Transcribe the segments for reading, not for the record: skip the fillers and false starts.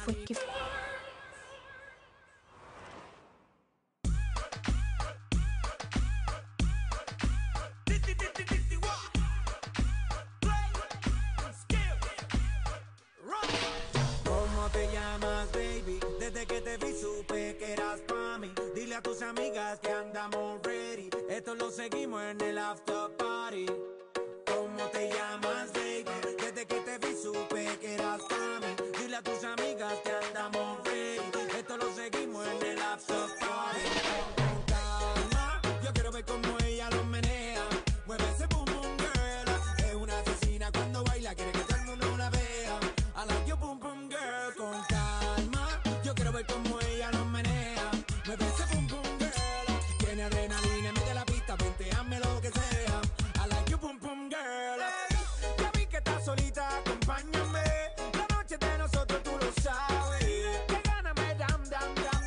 fue? ¿Qué fue? ¿Cómo te llamas, baby? Desde que te vi supe que eras pa' mí. Dile a tus amigas que andamos ready. Esto lo seguimos en el after party. ¿Cómo te llamas, baby? Desde que te vi supe que eras pa' mí. Dile a tus amigas que andamos ready. Esto lo seguimos en el after party. Con calma, yo quiero ver cómo ella lo menea. Mueve ese boom boom girl. Es una asesina cuando baila, quiere que todo el mundo la vea. I like your boom boom girl. Con calma, yo quiero ver cómo ella lo menea. Mueve ese boom boom girl. Tiene adrenalina en medio de la pista, venteame lo que sea. I like your boom boom girl. Hey, ya vi que estás solita, acompáñame. La noche de nosotros tú lo sabes. Que gana me dam dam dam.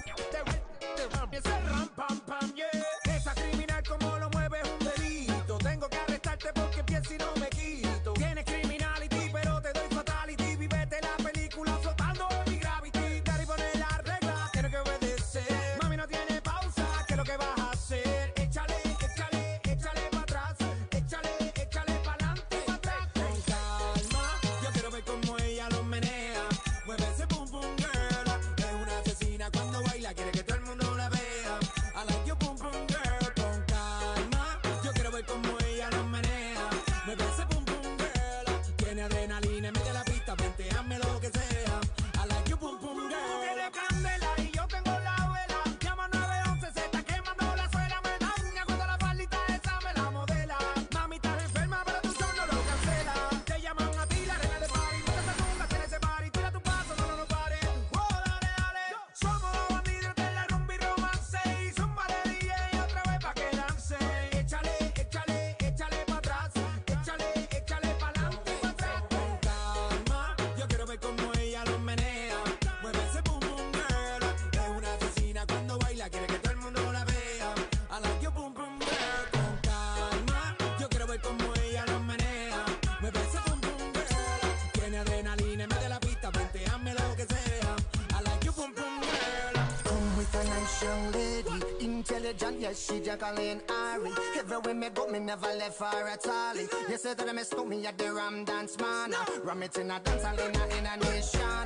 Ese ram pam pam yeah. Esa criminal como lo mueve es un delito. Tengo que arrestarte porque pienso y no me quito. Tienes criminality pero te doy fatality. Vivete la película flotando en mi gravity. Daddy pone la regla, tiene que obedecer. Mami no tiene pausa, ¿qué es lo que vas a hacer? Échale, échale, échale pa' atrás. Échale, échale pa'lante, pa' atrás. Con calma, yo quiero ver cómo ella lo menea. Mueve ese boom boom girl. Es una asesina cuando baila, quiere que todo el mundo la vea. I like your boom boom girl. Con calma, yo quiero ver cómo ella lo menea. Mueve ese boom boom girl. Tiene adrenalina en medio de la pista, venteame lo que sea. I like your boom boom girl. Tú tienes candela y yo tengo la vela. Llama 911, se está quemando la suela. Me daña cuando la palita esa me la modela. Mami, estás enferma, pero tu show no lo cancela. Te llaman a ti, la reina de party. No te sacungas en ese party. Tira tu paso, no lo pares. Oh, dale, dale. Somos los bandidos de la rumba y romance. Y zúmbale DJ otra vez pa' que dance. Échale, échale, échale pa' atrás. Échale, échale pa'lante, pa' atrás. Con calma, yo quiero ver cómo ella lo menea. Mueve ese boom boom girl. Es una asesina cuando baila, quiere que todo el mundo la vea. I like your boom boom girl. Con calma, yo quiero ver cómo ella lo menea. Mueve ese boom boom girl. Tiene adrenalina en medio de la pista, venteame lo que sea. I like your boom boom girl. Come with a nice young lady, intelligent, yes, she Jacqueline Ari. Everywhere me go, me never left her at all. You say that I mistook me at the Ram Dance Man. Ram it in a dance hall in a nation.